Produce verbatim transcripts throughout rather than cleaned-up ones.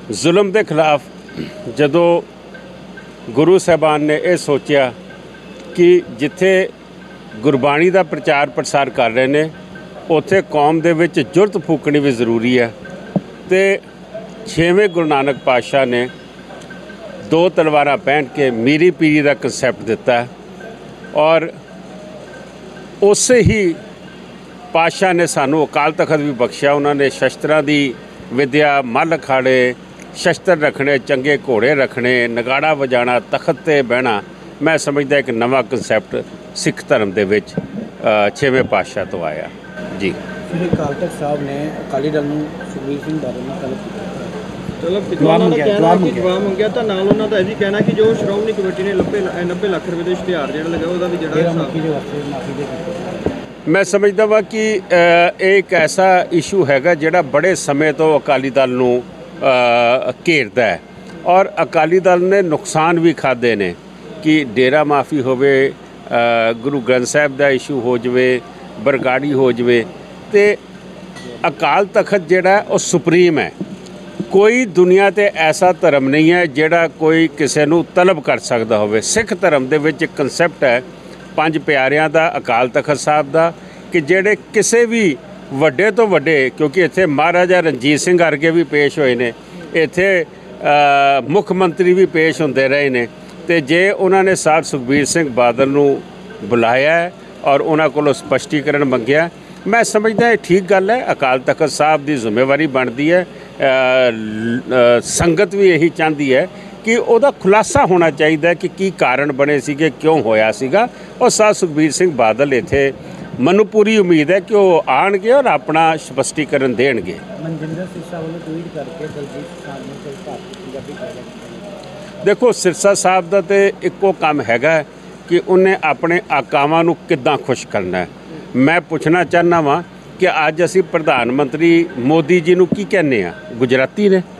ਜ਼ੁਲਮ ਦੇ ਖਿਲਾਫ ਜਦੋਂ ਗੁਰੂ ਸਾਹਿਬਾਨ ਨੇ ਇਹ ਸੋਚਿਆ ਕਿ ਜਿੱਥੇ ਗੁਰਬਾਣੀ ਦਾ ਪ੍ਰਚਾਰ ਪ੍ਰਸਾਰ ਕਰ ਰਹੇ ਨੇ ਉੱਥੇ ਕੌਮ ਦੇ ਵਿੱਚ ਜੁਰਤ ਫੂਕਣੀ ਵੀ ਜ਼ਰੂਰੀ ਹੈ। ਤੇ ਛੇਵੇਂ ਗੁਰੂ ਨਾਨਕ ਪਾਤਸ਼ਾਹ ਨੇ ਦੋ ਤਲਵਾਰਾਂ ਪਹਿਨ ਕੇ ਮੀਰੀ ਪੀਰੀ ਦਾ ਕਨਸੈਪਟ ਦਿੱਤਾ ਔਰ ਉਸੇ ਹੀ ਪਾਤਸ਼ਾਹ ਨੇ ਸਾਨੂੰ ਅਕਾਲ ਤਖਤ ਵੀ ਬਖਸ਼ਿਆ। ਉਹਨਾਂ ਨੇ ਸ਼ਸਤਰਾਂ ਦੀ ਵਿਦਿਆ, ਮੱਲ ਅਖਾੜੇ, ਸ਼ਸਤਰ ਰੱਖਣੇ, ਚੰਗੇ ਘੋੜੇ ਰੱਖਣੇ, ਨਗਾੜਾ ਵਜਾਣਾ, ਤਖਤ 'ਤੇ ਬਹਿਣਾ, ਮੈਂ ਸਮਝਦਾ ਇੱਕ ਨਵਾਂ ਕਨਸੈਪਟ ਸਿੱਖ ਧਰਮ ਦੇ ਵਿੱਚ ਛੇਵੇਂ ਪਾਤਸ਼ਾਹ ਤੋਂ ਆਇਆ ਜੀ। ਸ੍ਰੀ ਅਕਾਲ ਤਖਤ ਸਾਹਿਬ ਨੇ ਅਕਾਲੀ ਦਲ ਨੂੰ ਸੁਖਬੀਰ ਸਿੰਘ ਬਾਦਲ ਨੂੰ ਤਲਬ ਕੀਤਾ, ਚਲੋ ਜਵਾਬ ਮੰਗਿਆ ਤਾਂ ਨਾਲ ਉਹਨਾਂ ਦਾ ਇਹ ਵੀ ਕਹਿਣਾ ਕਿ ਜੋ ਸ਼੍ਰੋਮਣੀ ਕਮੇਟੀ ਨੇ ਨੱਬੇ ਲੱਖ ਰੁਪਏ ਦੇ ਇਸ਼ਤਿਹਾਰ ਜਿਹੜਾ ਲਗਾਇਆ ਉਹਦਾ ਵੀ ਜਿਹੜਾ ਮੈਂ ਸਮਝਦਾ ਵਾ ਕਿ ਇਹ ਇੱਕ ਐਸਾ ਇਸ਼ੂ ਹੈਗਾ ਜਿਹੜਾ ਬੜੇ ਸਮੇਂ ਤੋਂ ਅਕਾਲੀ ਦਲ ਨੂੰ ਘੇਰਦਾ ਹੈ ਔਰ ਅਕਾਲੀ ਦਲ ਨੇ ਨੁਕਸਾਨ ਵੀ ਖਾਦੇ ਨੇ ਕਿ ਡੇਰਾ ਮਾਫੀ ਹੋਵੇ, ਗੁਰੂ ਗ੍ਰੰਥ ਸਾਹਿਬ ਦਾ ਇਸ਼ੂ ਹੋ ਜਾਵੇ, ਬਰਗਾੜੀ ਹੋ ਜਾਵੇ। ਤੇ ਅਕਾਲ ਤਖਤ ਜਿਹੜਾ ਉਹ ਸੁਪਰੀਮ ਹੈ। ਕੋਈ ਦੁਨੀਆ 'ਤੇ ਐਸਾ ਧਰਮ ਨਹੀਂ ਹੈ ਜਿਹੜਾ ਕੋਈ ਕਿਸੇ ਨੂੰ ਤਲਬ ਕਰ ਸਕਦਾ ਹੋਵੇ। ਸਿੱਖ ਧਰਮ ਦੇ ਵਿੱਚ ਇੱਕ ਕਨਸੈਪਟ ਹੈ ਪੰਜ ਪਿਆਰਿਆਂ ਦਾ, ਅਕਾਲ ਤਖਤ ਸਾਹਿਬ ਦਾ, ਕਿ ਜਿਹੜੇ ਕਿਸੇ ਵੀ ਵੱਡੇ ਤੋਂ ਵੱਡੇ, ਕਿਉਂਕਿ ਇੱਥੇ ਮਹਾਰਾਜਾ ਰਣਜੀਤ ਸਿੰਘ ਵਰਗੇ ਵੀ ਪੇਸ਼ ਹੋਏ ਨੇ, ਇੱਥੇ ਮੁੱਖ ਮੰਤਰੀ ਵੀ ਪੇਸ਼ ਹੁੰਦੇ ਰਹੇ ਨੇ, ਤੇ ਜੇ ਉਹਨਾਂ ਨੇ ਸਾਹਿਬ ਸੁਖਬੀਰ ਸਿੰਘ ਬਾਦਲ ਨੂੰ ਬੁਲਾਇਆ ਔਰ ਉਹਨਾਂ ਕੋਲੋਂ ਸਪਸ਼ਟੀਕਰਨ ਮੰਗਿਆ, ਮੈਂ ਸਮਝਦਾ ਇਹ ਠੀਕ ਗੱਲ ਹੈ। ਅਕਾਲ ਤਖਤ ਸਾਹਿਬ ਦੀ ਜ਼ਿੰਮੇਵਾਰੀ ਬਣਦੀ ਹੈ, ਸੰਗਤ ਵੀ ਇਹੀ ਚਾਹੁੰਦੀ ਹੈ ਕਿ ਉਹਦਾ ਖੁਲਾਸਾ ਹੋਣਾ ਚਾਹੀਦਾ ਕਿ ਕੀ ਕਾਰਨ ਬਣੇ ਸੀਗੇ, ਕਿਉਂ ਹੋਇਆ ਸੀਗਾ। ਔਰ ਸਾਹਿਬ ਸੁਖਬੀਰ ਸਿੰਘ ਬਾਦਲ ਇੱਥੇ ਮੈਨੂੰ ਪੂਰੀ ਉਮੀਦ ਹੈ ਕਿ ਉਹ ਆਉਣਗੇ ਔਰ ਆਪਣਾ ਸਪਸ਼ਟੀਕਰਨ ਦੇਣਗੇ। ਮਨਜਿੰਦਰ ਸਿਰਸਾ ਵੱਲੋਂ ਟਵੀਟ ਕਰਕੇ ਦਲਜੀਤ ਸਾਹਿਬ ਨੂੰ ਪੰਜਾਬੀ ਕਹਿ ਦੇਖੋ, ਸਿਰਸਾ ਸਾਹਿਬ ਦਾ ਤੇ ਇੱਕੋ ਕੰਮ ਹੈਗਾ ਕਿ ਉਹਨੇ ਆਪਣੇ ਆਕਾਵਾਂ ਨੂੰ ਕਿੱਦਾਂ ਖੁਸ਼ ਕਰਨਾ ਹੈ। ਮੈਂ ਪੁੱਛਣਾ ਚਾਹੁੰਦਾ ਵਾਂ ਕਿ ਅੱਜ ਅਸੀਂ ਪ੍ਰਧਾਨ ਮੰਤਰੀ ਮੋਦੀ ਜੀ ਨੂੰ ਕੀ ਕਹਿੰਦੇ ਆ? ਗੁਜਰਾਤੀ ਨੇ।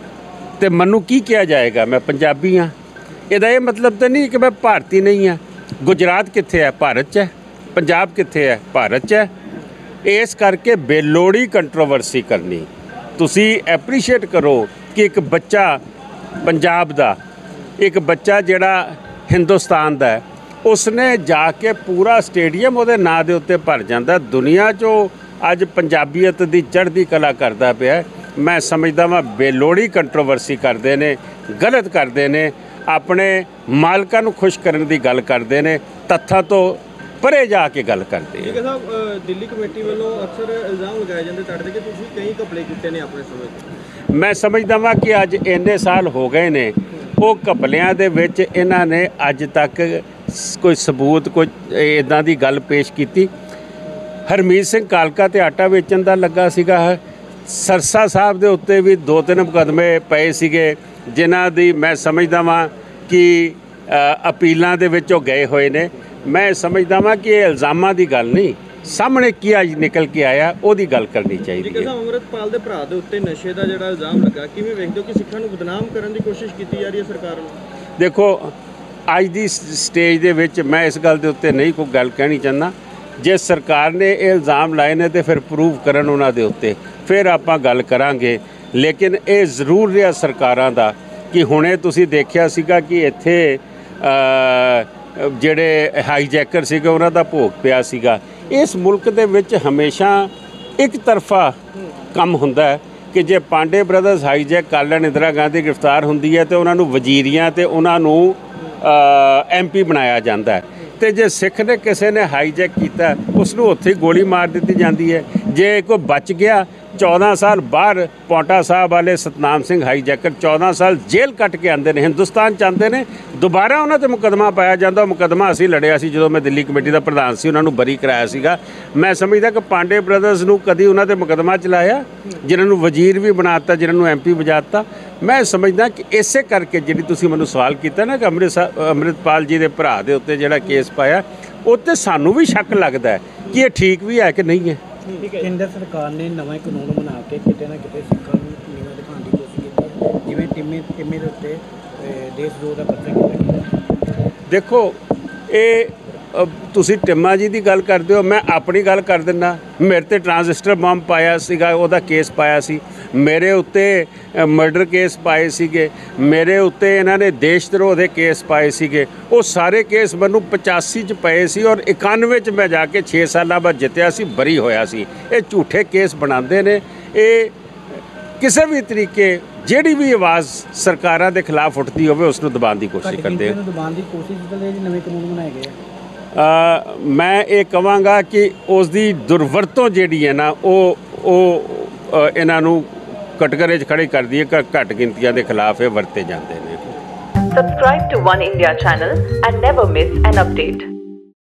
ਤੇ ਮੈਨੂੰ ਕੀ ਕਿਹਾ ਜਾਏਗਾ? ਮੈਂ ਪੰਜਾਬੀ ਹਾਂ। ਇਹਦਾ ਇਹ ਮਤਲਬ ਤਾਂ ਨਹੀਂ ਕਿ ਮੈਂ ਭਾਰਤੀ ਨਹੀਂ ਹਾਂ। ਗੁਜਰਾਤ ਕਿੱਥੇ ਹੈ? ਭਾਰਤ 'ਚ ਹੈ। ਪੰਜਾਬ ਕਿੱਥੇ ਹੈ? ਭਾਰਤ 'ਚ ਹੈ। ਇਸ ਕਰਕੇ ਬੇਲੋੜੀ ਕੰਟਰੋਵਰਸੀ ਕਰਨੀ। ਤੁਸੀਂ ਐਪਰੀਸ਼ੀਏਟ ਕਰੋ ਕਿ ਇੱਕ ਬੱਚਾ ਪੰਜਾਬ ਦਾ, ਇੱਕ ਬੱਚਾ ਜਿਹੜਾ ਹਿੰਦੁਸਤਾਨ ਦਾ ਹੈ, ਉਸਨੇ ਜਾ ਕੇ ਪੂਰਾ ਸਟੇਡੀਅਮ ਉਹਦੇ ਨਾਂ ਦੇ ਉੱਤੇ ਭਰ ਜਾਂਦਾ। ਦੁਨੀਆ 'ਚੋਂ ਅੱਜ ਪੰਜਾਬੀਅਤ ਦੀ ਚੜ੍ਹਦੀ ਕਲਾ ਕਰਦਾ ਪਿਆ। ਮੈਂ ਸਮਝਦਾ ਵਾਂ ਬੇਲੋੜੀ ਕੰਟਰੋਵਰਸੀ ਕਰਦੇ ਨੇ, ਗਲਤ ਕਰਦੇ ਨੇ, ਆਪਣੇ ਮਾਲਕਾਂ ਨੂੰ ਖੁਸ਼ ਕਰਨ ਦੀ ਗੱਲ ਕਰਦੇ ਨੇ, ਤੱਥਾਂ ਤੋਂ ਪਰੇ ਜਾ ਕੇ ਗੱਲ ਕਰਦੇ ਆ। ਸਾਹਿਬ, ਦਿੱਲੀ ਕਮੇਟੀ ਵੱਲੋਂ ਅਕਸਰ ਇਲਜ਼ਾਮ ਲਗਾਏ ਜਾਂਦੇ ਤੁਹਾਡੇ ਕਿ ਤੁਸੀਂ ਕਈ ਘਪਲੇ ਕੀਤੇ ਨੇ ਆਪਣੇ ਸਮੇਂ 'ਤੇ। ਮੈਂ ਸਮਝਦਾ ਵਾਂ ਕਿ ਅੱਜ ਇੰਨੇ ਸਾਲ ਹੋ ਗਏ ਨੇ, ਉਹ ਘਪਲਿਆਂ ਦੇ ਵਿੱਚ ਇਹਨਾਂ ਨੇ ਅੱਜ ਤੱਕ ਕੋਈ ਸਬੂਤ, ਕੋਈ ਇੱਦਾਂ ਦੀ ਗੱਲ ਪੇਸ਼ ਕੀਤੀ। ਹਰਮੀਤ ਸਿੰਘ ਕਾਲਕਾ ਤੇ ਆਟਾ ਵੇਚਣ ਦਾ ਲੱਗਾ ਸੀਗਾ। ਸਰਸਾ ਸਾਹਿਬ ਦੇ ਉੱਤੇ ਵੀ ਦੋ ਤਿੰਨ ਮੁਕੱਦਮੇ ਪਏ ਸੀਗੇ ਜਿਨ੍ਹਾਂ ਦੀ ਮੈਂ ਸਮਝਦਾ ਵਾਂ ਕਿ ਅਪੀਲਾਂ ਦੇ ਵਿੱਚੋਂ ਗਏ ਹੋਏ ਨੇ। ਮੈਂ ਸਮਝਦਾ ਵਾਂ ਕਿ ਇਹ ਇਲਜ਼ਾਮਾਂ ਦੀ ਗੱਲ ਨਹੀਂ, ਸਾਹਮਣੇ ਕੀ ਅੱਜ ਨਿਕਲ ਕੇ ਆਇਆ ਉਹਦੀ ਗੱਲ ਕਰਨੀ ਚਾਹੀਦੀ ਹੈ। ਅੰਮ੍ਰਿਤਪਾਲ ਦੇ ਭਰਾ ਦੇ ਉੱਤੇ ਨਸ਼ੇ ਦਾ ਜਿਹੜਾ ਇਲਜ਼ਾਮ ਲੱਗਾ, ਕਿਵੇਂ ਵੇਖਦੇ ਹੋ ਕਿ ਸਿੱਖਾਂ ਨੂੰ ਬਦਨਾਮ ਕਰਨ ਦੀ ਕੋਸ਼ਿਸ਼ ਕੀਤੀ ਜਾ ਰਹੀ ਹੈ ਸਰਕਾਰ ਨੂੰ? ਦੇਖੋ, ਅੱਜ ਦੀ ਸਟੇਜ ਦੇ ਵਿੱਚ ਮੈਂ ਇਸ ਗੱਲ ਦੇ ਉੱਤੇ ਨਹੀਂ ਕੋਈ ਗੱਲ ਕਹਿਣੀ ਚਾਹੁੰਦਾ। ਜੇ ਸਰਕਾਰ ਨੇ ਇਹ ਇਲਜ਼ਾਮ ਲਾਏ ਨੇ ਤੇ ਫਿਰ ਪ੍ਰੂਵ ਕਰਨ ਉਹਨਾਂ ਦੇ ਉੱਤੇ, ਫਿਰ ਆਪਾਂ ਗੱਲ ਕਰਾਂਗੇ। ਲੇਕਿਨ ਇਹ ਜ਼ਰੂਰ ਰਿਹਾ ਸਰਕਾਰਾਂ ਦਾ ਕਿ ਹੁਣੇ ਤੁਸੀਂ ਦੇਖਿਆ ਸੀਗਾ ਕਿ ਇੱਥੇ ਜਿਹੜੇ ਹਾਈਜੈਕਰ ਸੀਗੇ ਉਹਨਾਂ ਦਾ ਭੋਗ ਪਿਆ ਸੀਗਾ। ਇਸ ਮੁਲਕ ਦੇ ਵਿੱਚ ਹਮੇਸ਼ਾ ਇੱਕ ਤਰਫਾ ਕੰਮ ਹੁੰਦਾ ਹੈ ਕਿ ਜੇ ਪਾਂਡੇ ਬ੍ਰਦਰਜ਼ ਹਾਈਜੈਕ ਕਰ ਲੈਣ, ਇੰਦਰਾ ਗਾਂਧੀ ਗ੍ਰਿਫਤਾਰ ਹੁੰਦੀ ਹੈ ਤੇ ਉਹਨਾਂ ਨੂੰ ਵਜ਼ੀਰੀਆਂ ਤੇ ਉਹਨਾਂ ਨੂੰ ਐਮ ਪੀ ਬਣਾਇਆ ਜਾਂਦਾ ਹੈ, ਤੇ ਜੇ ਸਿੱਖ ਨੇ ਕਿਸੇ ਨੇ ਹਾਈਜੈਕ ਕੀਤਾ ਉਸ ਨੂੰ ਉੱਥੇ ਗੋਲੀ ਮਾਰ ਦਿੱਤੀ ਜਾਂਦੀ ਹੈ। ਜੇ ਕੋਈ ਬਚ ਗਿਆ, ਚੌਦਾਂ ਸਾਲ ਬਾਹਰ ਪੌਂਟਾ ਸਾਹਿਬ ਵਾਲੇ ਸਤਨਾਮ ਸਿੰਘ ਹਾਈਜੈਕਰ ਚੌਦਾਂ ਸਾਲ ਜੇਲ੍ਹ ਕੱਟ ਕੇ ਆਉਂਦੇ ਨੇ, ਹਿੰਦੁਸਤਾਨ 'ਚ ਆਉਂਦੇ ਨੇ, ਦੁਬਾਰਾ ਉਹਨਾਂ 'ਤੇ ਮੁਕੱਦਮਾ ਪਾਇਆ ਜਾਂਦਾ। ਮੁਕੱਦਮਾ ਅਸੀਂ ਲੜਿਆ ਸੀ ਜਦੋਂ ਮੈਂ ਦਿੱਲੀ ਕਮੇਟੀ ਦਾ ਪ੍ਰਧਾਨ ਸੀ, ਉਹਨਾਂ ਨੂੰ ਬਰੀ ਕਰਾਇਆ ਸੀਗਾ। ਮੈਂ ਸਮਝਦਾ ਕਿ ਪਾਂਡੇ ਬ੍ਰਦਰਜ਼ ਨੂੰ ਕਦੀ ਉਹਨਾਂ 'ਤੇ ਮੁਕੱਦਮਾ ਚਲਾਇਆ, ਜਿਨ੍ਹਾਂ ਨੂੰ ਵਜ਼ੀਰ ਵੀ ਬਣਾ ਦਿੱਤਾ, ਜਿਨ੍ਹਾਂ ਨੂੰ ਐਮ ਪੀ ਵਜਾ ਦਿੱਤਾ। ਮੈਂ ਸਮਝਦਾ ਕਿ ਇਸੇ ਕਰਕੇ ਜਿਹੜੀ ਤੁਸੀਂ ਮੈਨੂੰ ਸਵਾਲ ਕੀਤਾ ਨਾ ਕਿ ਅੰਮ੍ਰਿਤ ਅੰਮ੍ਰਿਤਪਾਲ ਜੀ ਦੇ ਭਰਾ ਦੇ ਉੱਤੇ ਜਿਹੜਾ ਕੇਸ ਪਾਇਆ, ਉਹ 'ਤੇ ਸਾਨੂੰ ਵੀ ਸ਼ੱਕ ਲੱਗਦਾ ਹੈ ਕਿ ਇਹ ਠੀਕ ਵੀ ਹੈ ਕਿ ਨਹੀਂ ਹੈ। ਕੇਂਦਰ ਸਰਕਾਰ ਨੇ ਨਵਾਂ ਕਾਨੂੰਨ ਬਣਾ ਕੇ ਕਿਤੇ ਨਾ ਕਿਤੇ ਸਿੱਖਾਂ ਨੂੰ ਨੀਵਾਂ ਦਿਖਾਉਣ ਦੀ ਕੋਸ਼ਿਸ਼ ਕੀਤੀ, ਜਿਵੇਂ ਟਿੰਮੇ ਟਿੰਮੇ ਦੇ ਉੱਤੇ ਦੇਸ਼ ਦੋ ਦਾ ਪਰਚਾ ਕੀਤਾ। ਦੇਖੋ, ਇਹ ਅ, ਤੁਸੀਂ ਟਿੰਮਾ ਜੀ ਦੀ ਗੱਲ ਕਰਦੇ ਹੋ, ਮੈਂ ਆਪਣੀ ਗੱਲ ਕਰ ਦਿੰਦਾ। ਮੇਰੇ ਤੇ ਟਰਾਂਜ਼ਿਸਟਰ ਬੰਬ ਪਾਇਆ ਸੀਗਾ, ਉਹਦਾ ਕੇਸ ਪਾਇਆ ਸੀ। ਮੇਰੇ ਉੱਤੇ ਮਰਡਰ ਕੇਸ ਪਾਏ ਸੀਗੇ, ਮੇਰੇ ਉੱਤੇ ਇਹਨਾਂ ਨੇ ਦੇਸ਼ ਧਰੋਹ ਦੇ ਕੇਸ ਪਾਏ ਸੀਗੇ। ਉਹ ਸਾਰੇ ਕੇਸ ਮੈਨੂੰ ਪਚਾਸੀ 'ਚ ਪਏ ਸੀ ਔਰ ਇਕਾਨਵੇਂ 'ਚ ਮੈਂ ਜਾ ਕੇ ਛੇ ਸਾਲਾਂ ਬਾਅਦ ਜਿੱਤਿਆ ਸੀ, ਬਰੀ ਹੋਇਆ ਸੀ। ਇਹ ਝੂਠੇ ਕੇਸ ਬਣਾਉਂਦੇ ਨੇ। ਇਹ ਕਿਸੇ ਵੀ ਤਰੀਕੇ ਜਿਹੜੀ ਵੀ ਆਵਾਜ਼ ਸਰਕਾਰਾਂ ਦੇ ਖਿਲਾਫ ਉੱਠਦੀ ਹੋਵੇ ਉਸ ਨੂੰ ਦਬਾਉਣ ਦੀ ਕੋਸ਼ਿਸ਼ ਕਰਦੇ ਨੂੰ ਦਬਾਉਣ ਦੀ ਕੋਸ਼ਿਸ਼ ਦੇ ਲਈ ਨਵੇਂ ਕਾਨੂੰਨ ਬਣਾਏ ਗਏ ਆ। ਆ ਮੈਂ ਇਹ ਕਹਾਂਗਾ ਕਿ ਉਸ ਦੀ ਦੁਰਵਰਤੋਂ ਜਿਹੜੀ ਹੈ ਨਾ ਉਹ ਉਹ ਅ, ਇਹਨਾਂ ਨੂੰ ਕਟਘਰੇ 'ਚ ਖੜੇ ਕਰਦੀ ਹੈ ਕਿ ਘੱਟ ਗਿਣਤੀਆਂ ਦੇ ਖਿਲਾਫ ਇਹ ਵਰਤੇ ਜਾਂਦੇ ਨੇ। Subscribe to One India channel and never miss an update.